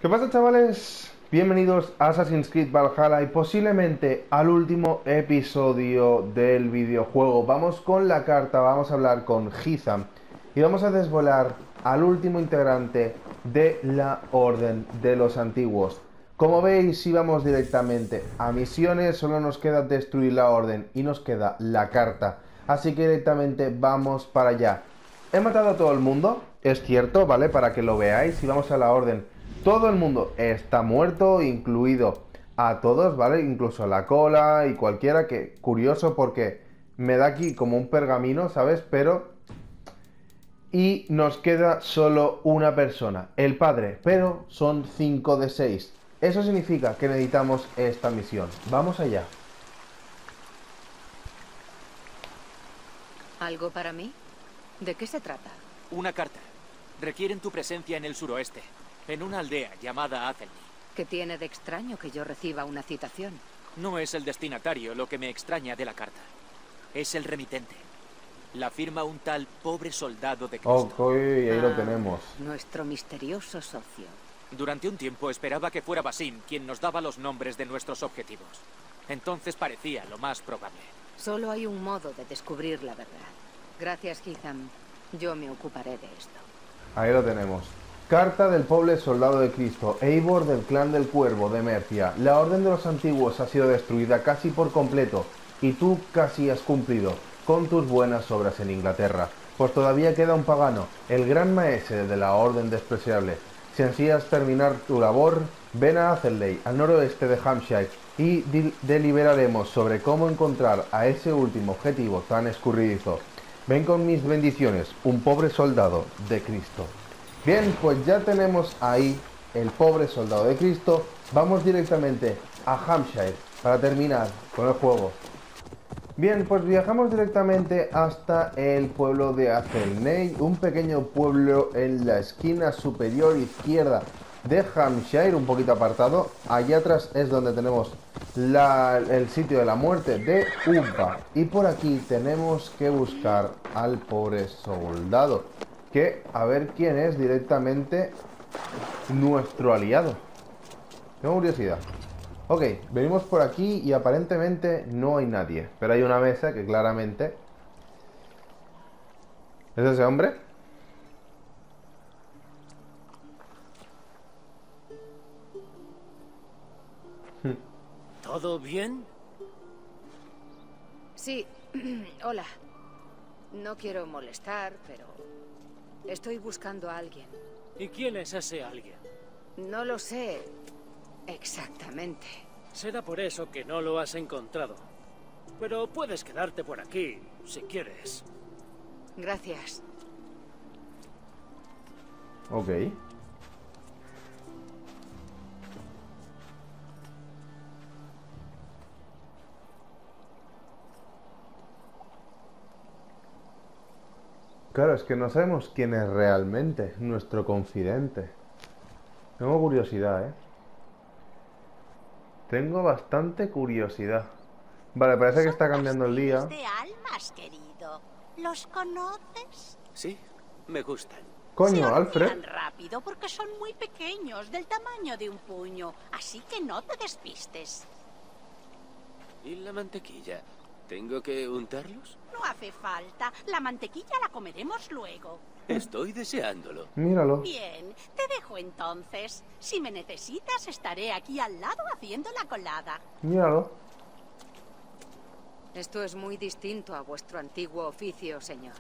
¿Qué pasa, chavales? Bienvenidos a Assassin's Creed Valhalla y posiblemente al último episodio del videojuego. Vamos con la carta, vamos a hablar con Hytham y vamos a desvelar al último integrante de la Orden de los Antiguos. Como veis, si vamos directamente a misiones, solo nos queda destruir la Orden y nos queda la carta. Así que directamente vamos para allá. He matado a todo el mundo, es cierto, ¿vale? Para que lo veáis, si vamos a la Orden, todo el mundo está muerto, incluido a todos, ¿vale? Incluso la cola y cualquiera, que curioso porque me da aquí como un pergamino, ¿sabes? Pero... Y nos queda solo una persona, el padre, pero son 5 de 6. Eso significa que necesitamos esta misión. Vamos allá. ¿Algo para mí? ¿De qué se trata? Una carta. Requieren tu presencia en el suroeste, en una aldea llamada Athelney. ¿Qué tiene de extraño que yo reciba una citación? No es el destinatario lo que me extraña de la carta. Es el remitente. La firma un tal pobre soldado de Cristo. Ok, ahí lo tenemos. Nuestro misterioso socio. Durante un tiempo esperaba que fuera Basim quien nos daba los nombres de nuestros objetivos. Entonces parecía lo más probable. Solo hay un modo de descubrir la verdad. Gracias, Hytham. Yo me ocuparé de esto. Ahí lo tenemos. Carta del pobre soldado de Cristo, Eivor del clan del Cuervo de Mercia. La orden de los antiguos ha sido destruida casi por completo y tú casi has cumplido con tus buenas obras en Inglaterra. Pues todavía queda un pagano, el gran maestre de la orden despreciable. Si ansías terminar tu labor, ven a Athelney, al noroeste de Hampshire, y deliberaremos sobre cómo encontrar a ese último objetivo tan escurridizo. Ven con mis bendiciones, un pobre soldado de Cristo. Bien, pues ya tenemos ahí el pobre soldado de Cristo. Vamos directamente a Hampshire para terminar con el juego. Bien, pues viajamos directamente hasta el pueblo de Athelney, un pequeño pueblo en la esquina superior izquierda de Hampshire, un poquito apartado. Allá atrás es donde tenemos el sitio de la muerte de Ubba. Y por aquí tenemos que buscar al pobre soldado, que a ver quién es directamente nuestro aliado. Tengo curiosidad. Ok, venimos por aquí y aparentemente no hay nadie. Pero hay una mesa que claramente... ¿Es ese hombre? ¿Todo bien? Sí, hola. No quiero molestar, pero... estoy buscando a alguien. ¿Y quién es ese alguien? No lo sé exactamente. Será por eso que no lo has encontrado. Pero puedes quedarte por aquí, si quieres. Gracias. Ok. Claro, es que no sabemos quién es realmente nuestro confidente. Tengo curiosidad, ¿eh? Tengo bastante curiosidad. Vale, parece que está cambiando el día. De almas, querido. ¿Los conoces? Sí, me gustan. Coño, Se Alfred. hornean rápido porque son muy pequeños, del tamaño de un puño. Así que no te despistes. ¿Y la mantequilla? ¿Tengo que untarlos? No hace falta. La mantequilla la comeremos luego. Estoy deseándolo. Míralo. Bien, te dejo entonces. Si me necesitas, estaré aquí al lado haciendo la colada. Míralo. Esto es muy distinto a vuestro antiguo oficio, señor.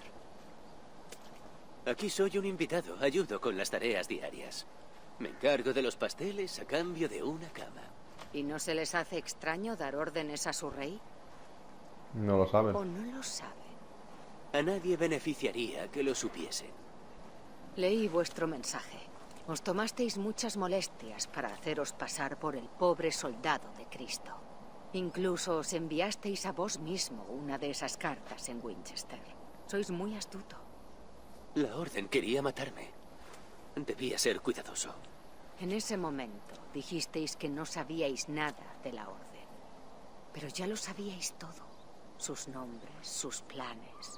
Aquí soy un invitado, ayudo con las tareas diarias. Me encargo de los pasteles a cambio de una cama. ¿Y no se les hace extraño dar órdenes a su rey? No lo saben. ¿O no lo saben? A nadie beneficiaría que lo supiesen. Leí vuestro mensaje. Os tomasteis muchas molestias para haceros pasar por el pobre soldado de Cristo. Incluso os enviasteis a vos mismo una de esas cartas en Winchester. Sois muy astuto. La orden quería matarme. Debía ser cuidadoso. En ese momento dijisteis que no sabíais nada de la orden. Pero ya lo sabíais todo. Sus nombres, sus planes.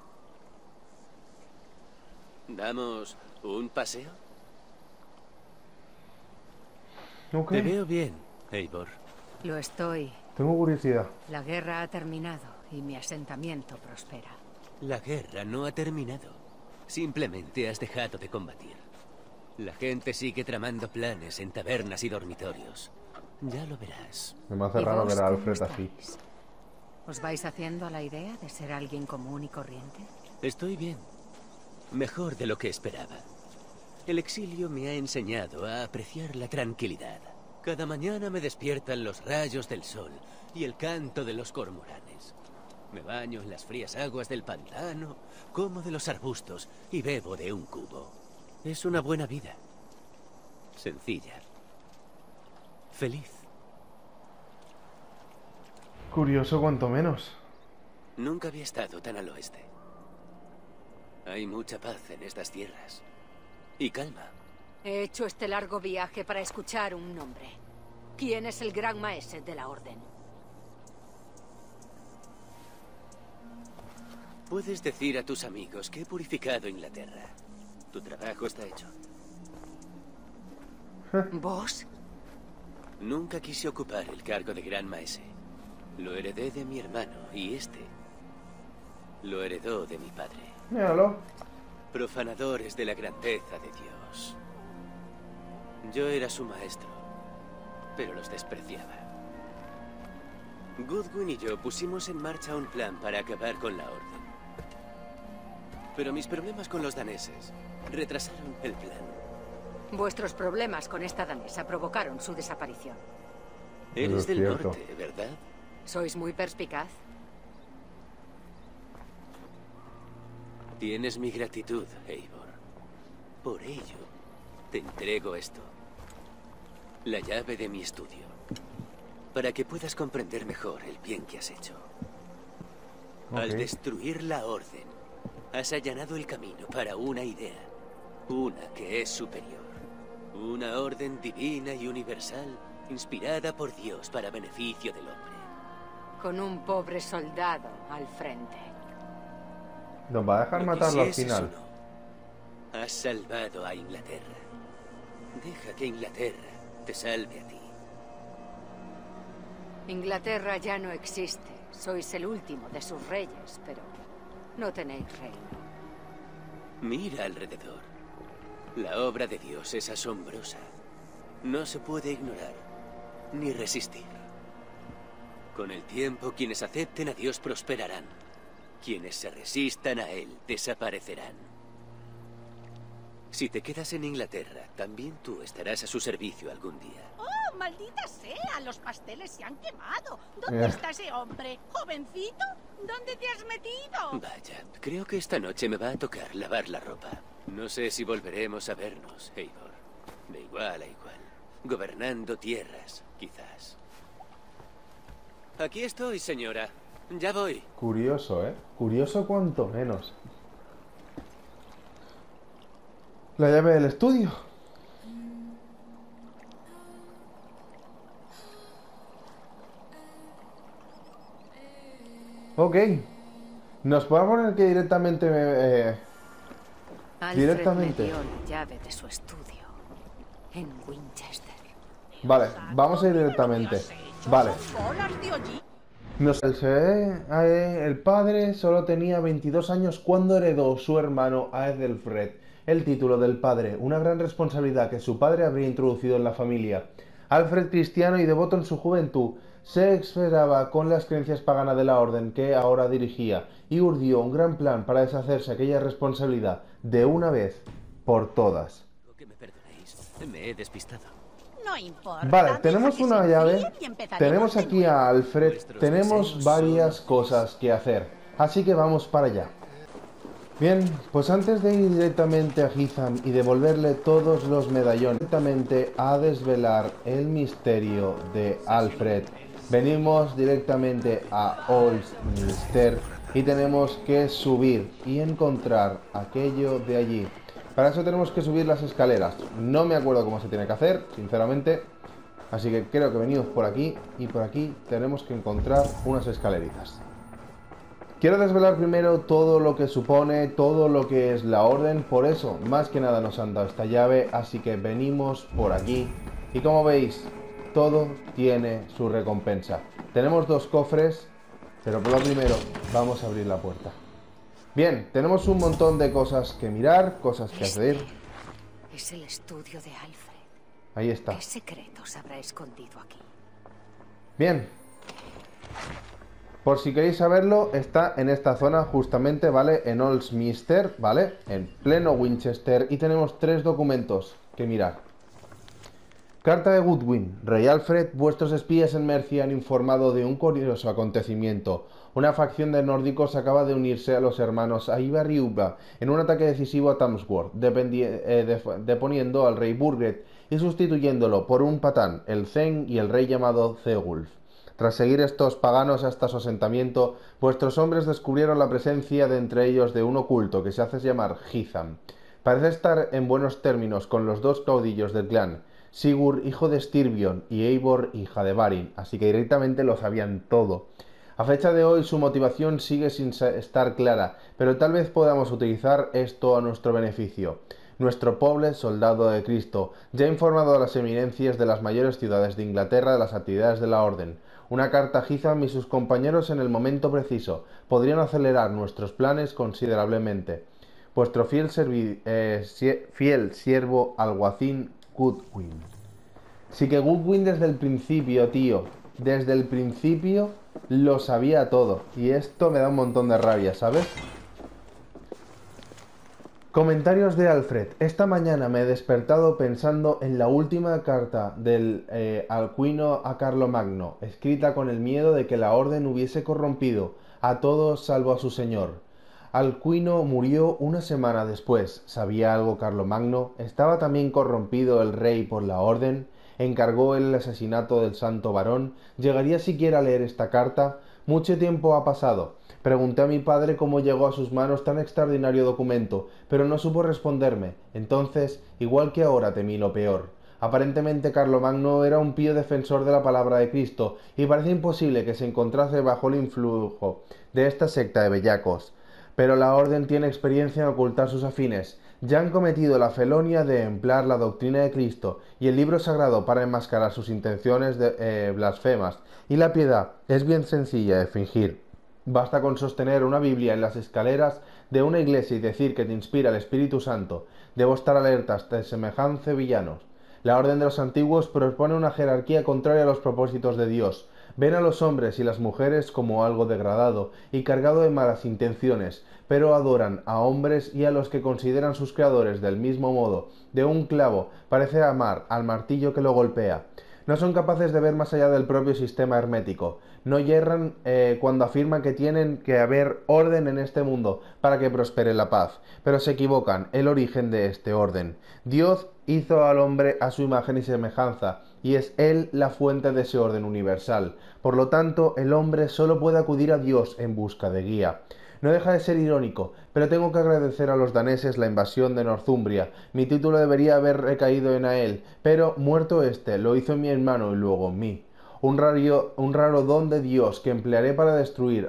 ¿Damos un paseo? Ok. Te veo bien, Eivor. Lo estoy. Tengo curiosidad. La guerra ha terminado y mi asentamiento prospera. La guerra no ha terminado. Simplemente has dejado de combatir. La gente sigue tramando planes en tabernas y dormitorios. Ya lo verás. Me hace ¿Y raro vos ver a cómo Alfred así. estáis? ¿Os vais haciendo a la idea de ser alguien común y corriente? Estoy bien. Mejor de lo que esperaba. El exilio me ha enseñado a apreciar la tranquilidad. Cada mañana me despiertan los rayos del sol y el canto de los cormoranes. Me baño en las frías aguas del pantano, como de los arbustos y bebo de un cubo. Es una buena vida. Sencilla. Feliz. Curioso cuanto menos. Nunca había estado tan al oeste. Hay mucha paz en estas tierras. Y calma. He hecho este largo viaje para escuchar un nombre. ¿Quién es el gran maestre de la Orden? Puedes decir a tus amigos que he purificado Inglaterra. Tu trabajo está hecho. ¿Vos? Nunca quise ocupar el cargo de Gran Maese. Lo heredé de mi hermano y este lo heredó de mi padre. Míralo. Profanadores de la grandeza de Dios. Yo era su maestro, pero los despreciaba. Goodwin y yo pusimos en marcha un plan para acabar con la Orden. Pero mis problemas con los daneses retrasaron el plan. Vuestros problemas con esta danesa provocaron su desaparición. Eres es del cierto. norte, ¿verdad? ¿Sois muy perspicaz? Tienes mi gratitud, Eivor. Por ello, te entrego esto. La llave de mi estudio. Para que puedas comprender mejor el bien que has hecho. Al Ok. destruir la Orden, has allanado el camino para una idea. Una que es superior. Una orden divina y universal, inspirada por Dios para beneficio del hombre. Con un pobre soldado al frente. Nos va a dejar Lo matarlo al quisieses final. o no, has salvado a Inglaterra. Deja que Inglaterra te salve a ti. Inglaterra ya no existe. Sois el último de sus reyes, pero no tenéis reino. Mira alrededor. La obra de Dios es asombrosa. No se puede ignorar, ni resistir. Con el tiempo, quienes acepten a Dios prosperarán. Quienes se resistan a Él desaparecerán. Si te quedas en Inglaterra, también tú estarás a su servicio algún día. ¡Oh, maldita sea! Los pasteles se han quemado. ¿Dónde está ese hombre? ¿Jovencito? ¿Dónde te has metido? Vaya, creo que esta noche me va a tocar lavar la ropa. No sé si volveremos a vernos, Eivor. De igual a igual. Gobernando tierras, quizás. Aquí estoy, señora. Ya voy. Curioso, ¿eh? Curioso cuanto menos. La llave del estudio. Ok. Nos podemos poner que directamente... Alfred Directamente. me dio la llave de su estudio en Winchester. Vale, vamos a ir directamente. Vale. Bolas de hollín. El padre solo tenía 22 años cuando heredó su hermano Aethelfred el título del padre, una gran responsabilidad que su padre habría introducido en la familia. Alfred, cristiano y devoto en su juventud, se exasperaba con las creencias paganas de la orden que ahora dirigía y urdió un gran plan para deshacerse de aquella responsabilidad de una vez por todas. Que me perdonéis, me he despistado. No importa. Vale, deja tenemos que una se llave, enfríen y empezaremos tenemos de aquí nuevo. a Alfred, Nuestros tenemos deseos varias son cosas que hacer, así que vamos para allá. Bien, pues antes de ir directamente a Hitham y devolverle todos los medallones, directamente a desvelar el misterio de Alfred, venimos directamente a Oldminster y tenemos que subir y encontrar aquello de allí. Para eso tenemos que subir las escaleras. No me acuerdo cómo se tiene que hacer, sinceramente. Así que creo que venimos por aquí y por aquí tenemos que encontrar unas escaleritas. Quiero desvelar primero todo lo que supone, todo lo que es la orden. Por eso, más que nada nos han dado esta llave. Así que venimos por aquí Y como veis, todo tiene su recompensa. Tenemos 2 cofres, pero por lo primero vamos a abrir la puerta. Bien, tenemos un montón de cosas que mirar, cosas que hacer. Es el estudio de Alfred. Ahí está. ¿Qué secretos habrá escondido aquí? Bien. Por si queréis saberlo, está en esta zona justamente, ¿vale? En Holdsminster, ¿vale? En pleno Winchester. Y tenemos 3 documentos que mirar. Carta de Goodwin. Rey Alfred, vuestros espías en Mercia han informado de un curioso acontecimiento. Una facción de nórdicos acaba de unirse a los hermanos Ivar y Ubba en un ataque decisivo a Tamsworth, deponiendo al rey Burget y sustituyéndolo por un patán, el Zen y el rey llamado Ceolwulf. Tras seguir estos paganos hasta su asentamiento, vuestros hombres descubrieron la presencia de entre ellos de un oculto que se hace llamar Hitham. Parece estar en buenos términos con los 2 caudillos del clan, Sigurd, hijo de Styrbjörn, y Eivor, hija de Varin, así que directamente lo sabían todo. A fecha de hoy su motivación sigue sin estar clara, pero tal vez podamos utilizar esto a nuestro beneficio. Nuestro pobre soldado de Cristo ya ha informado a las eminencias de las mayores ciudades de Inglaterra de las actividades de la Orden. Una carta a Hitham y sus compañeros en el momento preciso podrían acelerar nuestros planes considerablemente. Vuestro fiel siervo alguacil Goodwin. Sí que Goodwin desde el principio, tío. Desde el principio lo sabía todo. Y esto me da un montón de rabia, ¿sabes? Comentarios de Alfred. Esta mañana me he despertado pensando en la última carta del Alcuino a Carlomagno, escrita con el miedo de que la orden hubiese corrompido a todos salvo a su señor. Alcuino murió una semana después. ¿Sabía algo Carlomagno? ¿Estaba también corrompido el rey por la orden? ¿Encargó el asesinato del santo varón? ¿Llegaría siquiera a leer esta carta? Mucho tiempo ha pasado. Pregunté a mi padre cómo llegó a sus manos tan extraordinario documento, pero no supo responderme. Entonces, igual que ahora, temí lo peor. Aparentemente Carlomagno era un pío defensor de la palabra de Cristo, y parece imposible que se encontrase bajo el influjo de esta secta de bellacos. Pero la orden tiene experiencia en ocultar sus afines. Ya han cometido la felonia de emplear la doctrina de Cristo y el libro sagrado para enmascarar sus intenciones blasfemas, y la piedad es bien sencilla de fingir. Basta con sostener una Biblia en las escaleras de una iglesia y decir que te inspira el Espíritu Santo. Debo estar alertas de semejantes villanos. La orden de los antiguos propone una jerarquía contraria a los propósitos de Dios. Ven a los hombres y las mujeres como algo degradado y cargado de malas intenciones, pero adoran a hombres y a los que consideran sus creadores del mismo modo. De un clavo parece amar al martillo que lo golpea. No son capaces de ver más allá del propio sistema hermético. No yerran cuando afirman que tienen que haber orden en este mundo para que prospere la paz, pero se equivocan el origen de este orden. Dios hizo al hombre a su imagen y semejanza, y es Él la fuente de ese orden universal. Por lo tanto, el hombre solo puede acudir a Dios en busca de guía. No deja de ser irónico, pero tengo que agradecer a los daneses la invasión de Northumbria. Mi título debería haber recaído en él, pero muerto este, lo hizo mi hermano y luego en mí. Un raro don de Dios que emplearé para destruir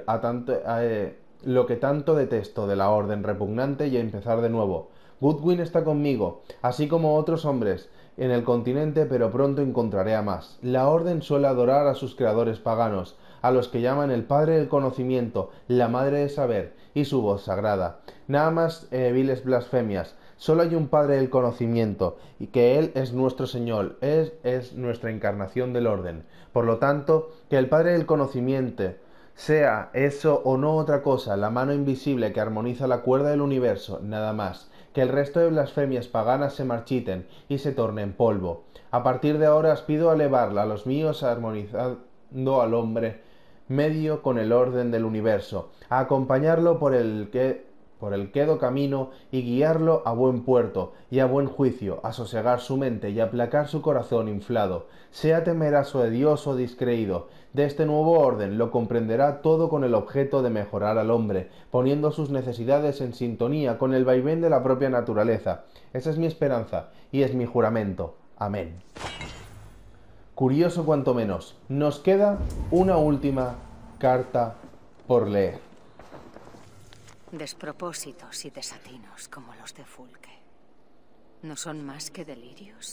lo que tanto detesto de la orden repugnante y a empezar de nuevo. Goodwin está conmigo, así como otros hombres en el continente, pero pronto encontraré a más. La orden suele adorar a sus creadores paganos, a los que llaman el Padre del Conocimiento, la Madre del Saber y su voz sagrada. Nada más viles blasfemias. Solo hay un Padre del Conocimiento, y que Él es nuestro Señor, es nuestra encarnación del orden. Por lo tanto, que el Padre del Conocimiento sea eso o no otra cosa, la mano invisible que armoniza la cuerda del universo, nada más. Que el resto de blasfemias paganas se marchiten y se tornen polvo. A partir de ahora os pido elevarla a los míos armonizando al hombre medio con el orden del universo, a acompañarlo por el quedo camino y guiarlo a buen puerto y a buen juicio, a sosegar su mente y aplacar su corazón inflado. Sea temeroso de Dios o discreído, de este nuevo orden lo comprenderá todo con el objeto de mejorar al hombre, poniendo sus necesidades en sintonía con el vaivén de la propia naturaleza. Esa es mi esperanza y es mi juramento. Amén. Curioso cuanto menos. Nos queda una última carta por leer. Despropósitos y desatinos como los de Fulke. ¿No son más que delirios?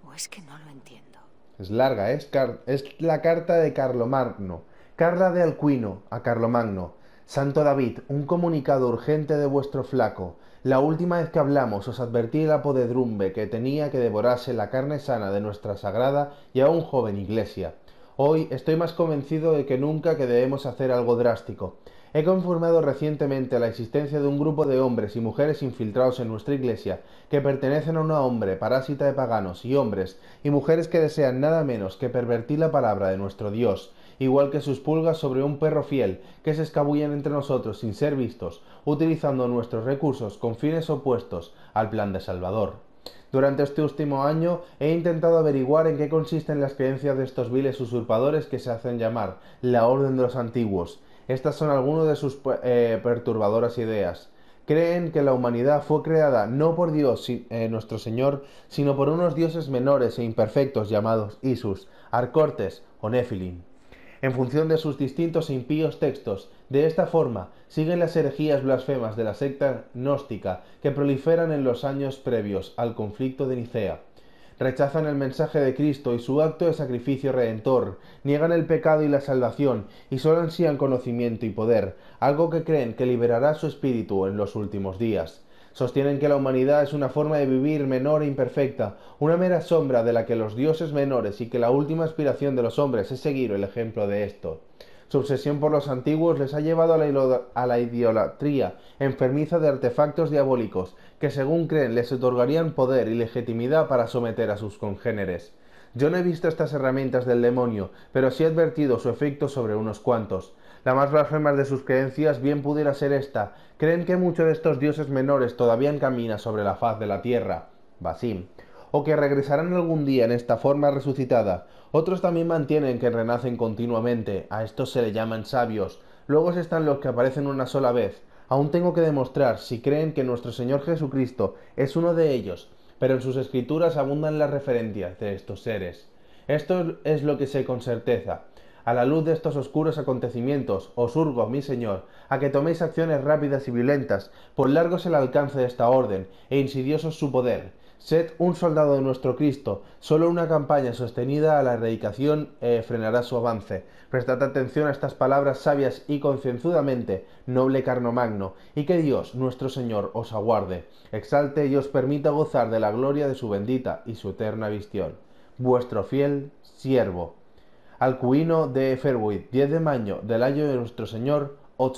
¿O es que no lo entiendo? Es larga, ¿eh? Es la carta de Carlomagno. Carla de Alcuino a Carlomagno. Santo David, un comunicado urgente de vuestro flaco. La última vez que hablamos os advertí la podredumbre que tenía que devorarse la carne sana de nuestra sagrada y aún joven iglesia. Hoy estoy más convencido de que nunca que debemos hacer algo drástico. He confirmado recientemente la existencia de un grupo de hombres y mujeres infiltrados en nuestra iglesia que pertenecen a una hombre parásita de paganos y hombres y mujeres que desean nada menos que pervertir la palabra de nuestro Dios, igual que sus pulgas sobre un perro fiel que se escabullen entre nosotros sin ser vistos, utilizando nuestros recursos con fines opuestos al plan de Salvador. Durante este último año he intentado averiguar en qué consisten las creencias de estos viles usurpadores que se hacen llamar la Orden de los Antiguos. Estas son algunas de sus perturbadoras ideas. Creen que la humanidad fue creada no por Dios, nuestro Señor, sino por unos dioses menores e imperfectos llamados Isus, Arcortes o Nephilim. En función de sus distintos e impíos textos, de esta forma siguen las herejías blasfemas de la secta gnóstica que proliferan en los años previos al conflicto de Nicea. Rechazan el mensaje de Cristo y su acto de sacrificio redentor, niegan el pecado y la salvación, y solo ansían conocimiento y poder, algo que creen que liberará su espíritu en los últimos días. Sostienen que la humanidad es una forma de vivir menor e imperfecta, una mera sombra de la que los dioses menores, y que la última aspiración de los hombres es seguir el ejemplo de esto. Su obsesión por los antiguos les ha llevado a la idolatría enfermiza de artefactos diabólicos que, según creen, les otorgarían poder y legitimidad para someter a sus congéneres. Yo no he visto estas herramientas del demonio, pero sí he advertido su efecto sobre unos cuantos. La más blasfema de sus creencias bien pudiera ser esta. Creen que muchos de estos dioses menores todavía caminan sobre la faz de la tierra, Basim, o que regresarán algún día en esta forma resucitada. Otros también mantienen que renacen continuamente. A estos se le llaman sabios. Luego están los que aparecen una sola vez. Aún tengo que demostrar si creen que nuestro Señor Jesucristo es uno de ellos, pero en sus escrituras abundan las referencias de estos seres. Esto es lo que sé con certeza. A la luz de estos oscuros acontecimientos, os urgo, mi Señor, a que toméis acciones rápidas y violentas, por largo es el alcance de esta orden, e insidioso es su poder. Sed un soldado de nuestro Cristo, solo una campaña sostenida a la erradicación frenará su avance. Prestad atención a estas palabras sabias y concienzudamente, noble Carlomagno, y que Dios, nuestro Señor, os aguarde, exalte y os permita gozar de la gloria de su bendita y su eterna visión. Vuestro fiel siervo. Alcuino de Ferwick, 10 de mayo del año de nuestro Señor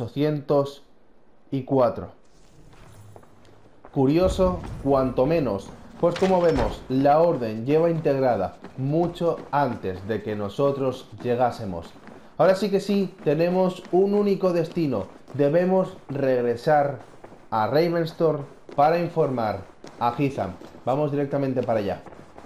804. Curioso, cuanto menos, pues como vemos, la orden lleva integrada mucho antes de que nosotros llegásemos. Ahora sí que sí, tenemos un único destino. Debemos regresar a Ravensthorpe para informar a Hitham. Vamos directamente para allá.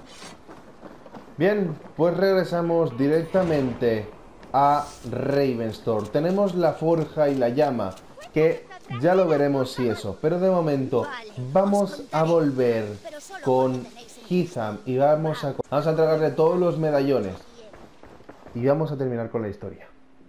Bien, pues regresamos directamente a Ravensthorpe. Tenemos la forja y la llama, que ya lo veremos si eso. Pero de momento vamos a volver con Hitham y vamos a entregarle todos los medallones. Y vamos a terminar con la historia.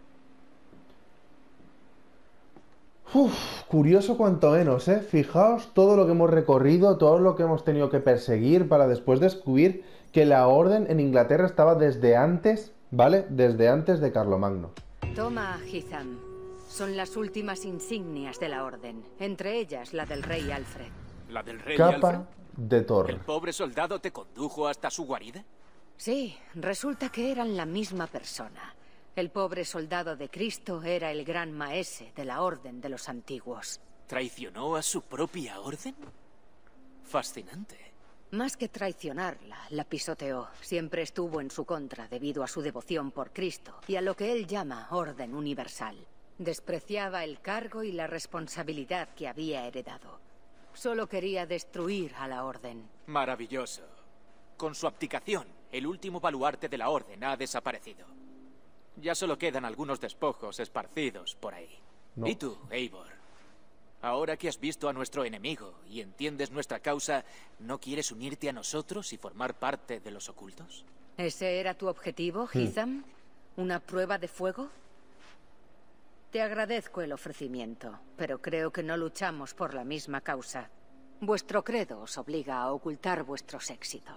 Curioso cuanto menos, ¿eh? Fijaos todo lo que hemos recorrido, todo lo que hemos tenido que perseguir para después descubrir que la orden en Inglaterra estaba desde antes, ¿vale? Desde antes de Carlomagno. Toma, Hitham. Son las últimas insignias de la orden, entre ellas la del rey Alfred. ¿La del rey Capa Alfred? de Thor. ¿El pobre soldado te condujo hasta su guarida? Sí, resulta que eran la misma persona. El pobre soldado de Cristo era el gran maese de la Orden de los Antiguos. ¿Traicionó a su propia orden? Fascinante. Más que traicionarla, la pisoteó. Siempre estuvo en su contra debido a su devoción por Cristo y a lo que él llama orden universal. Despreciaba el cargo y la responsabilidad que había heredado. Solo quería destruir a la orden. Maravilloso. Con su abdicación, el último baluarte de la orden ha desaparecido. Ya solo quedan algunos despojos esparcidos por ahí. No. ¿Y tú, Eivor? Ahora que has visto a nuestro enemigo y entiendes nuestra causa, ¿no quieres unirte a nosotros y formar parte de los ocultos? ¿Ese era tu objetivo, Hitham? ¿Una prueba de fuego? Te agradezco el ofrecimiento, pero creo que no luchamos por la misma causa. Vuestro credo os obliga a ocultar vuestros éxitos.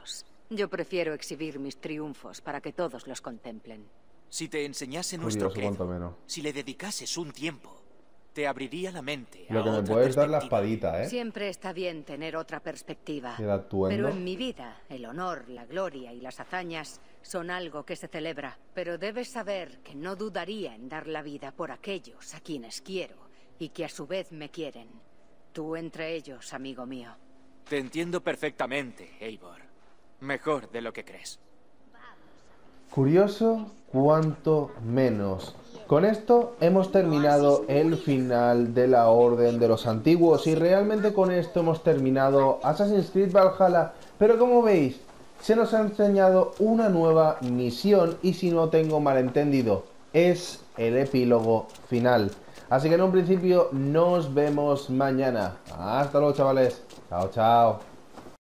Yo prefiero exhibir mis triunfos para que todos los contemplen. Si te enseñase nuestro Curioso, cuanto credo, menos. si le dedicases un tiempo, te abriría la mente a Lo que me otra puedes dar la perspectiva. espadita, ¿eh? Siempre está bien tener otra perspectiva. El atuendo. Pero en mi vida, el honor, la gloria y las hazañas son algo que se celebra. Pero debes saber que no dudaría en dar la vida por aquellos a quienes quiero y que a su vez me quieren. Tú entre ellos, amigo mío. Te entiendo perfectamente, Eivor. Mejor de lo que crees. Curioso, cuanto menos. Con esto hemos terminado el final de la Orden de los Antiguos y realmente con esto hemos terminado Assassin's Creed Valhalla. Pero como veis, se nos ha enseñado una nueva misión y si no tengo malentendido, es el epílogo final. Así que en un principio nos vemos mañana. Hasta luego, chavales. Chao, chao.